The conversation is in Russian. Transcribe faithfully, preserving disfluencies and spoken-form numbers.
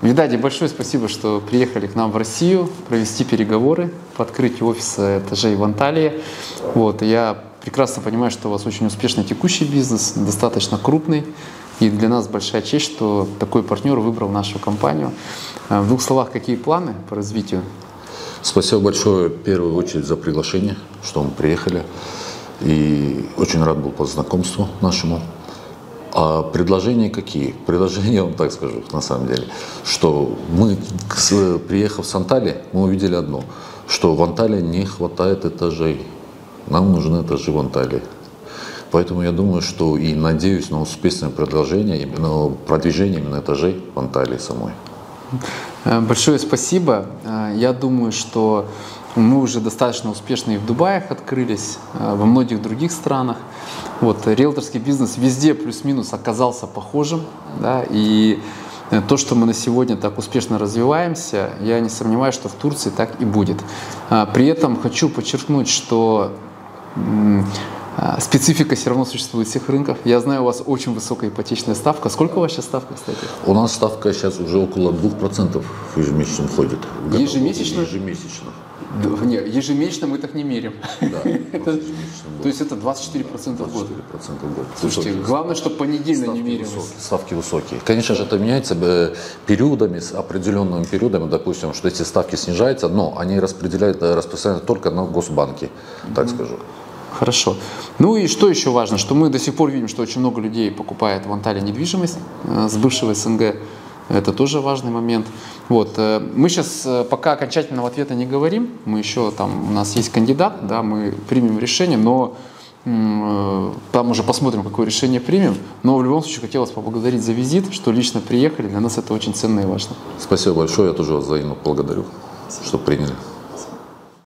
Геннадий, большое спасибо, что приехали к нам в Россию провести переговоры по открытию офиса этажей в Анталии. Вот, я прекрасно понимаю, что у вас очень успешный текущий бизнес, достаточно крупный. И для нас большая честь, что такой партнер выбрал нашу компанию. В двух словах, какие планы по развитию? Спасибо большое, в первую очередь, за приглашение, что мы приехали. И очень рад был по знакомству нашему. А предложения какие? Предложения, я вам так скажу, на самом деле, что мы, приехав с Анталии, мы увидели одно, что в Анталии не хватает этажей. Нам нужны этажи в Анталии. Поэтому я думаю, что и надеюсь на успешное продолжение, именно продвижение именно этажей в Анталии самой. Большое спасибо. Я думаю, что мы уже достаточно успешно и в Дубае открылись, во многих других странах. Вот, риэлторский бизнес везде плюс-минус оказался похожим. Да, и то, что мы на сегодня так успешно развиваемся, я не сомневаюсь, что в Турции так и будет. При этом хочу подчеркнуть, что специфика все равно существует всех рынков. Я знаю, у вас очень высокая ипотечная ставка. Сколько у вас сейчас ставка, кстати? У нас ставка сейчас уже около двух процентов ежемесячно входит. Ежемесячно? Ежемесячно. Да, нет, ежемесячно мы так не меряем. Да, это, то есть это двадцать четыре процента в год. двадцать четыре процента в год. Слушайте, высокие. Главное, чтобы понедельно ставки не мерилось. Высокие, ставки высокие. Конечно же, это меняется периодами, с определенными периодами, допустим, что эти ставки снижаются, но они распределяют, распространяются только на госбанки, так mm-hmm. скажу. Хорошо. Ну и что еще важно, что мы до сих пор видим, что очень много людей покупает в Анталии недвижимость э, с бывшего СНГ. Это тоже важный момент. Вот. Мы сейчас пока окончательного ответа не говорим. Мы еще там, у нас есть кандидат, да, мы примем решение, но э, там уже посмотрим, какое решение примем. Но в любом случае хотелось поблагодарить за визит, что лично приехали. Для нас это очень ценно и важно. Спасибо большое. Я тоже вас взаимно благодарю, что приняли.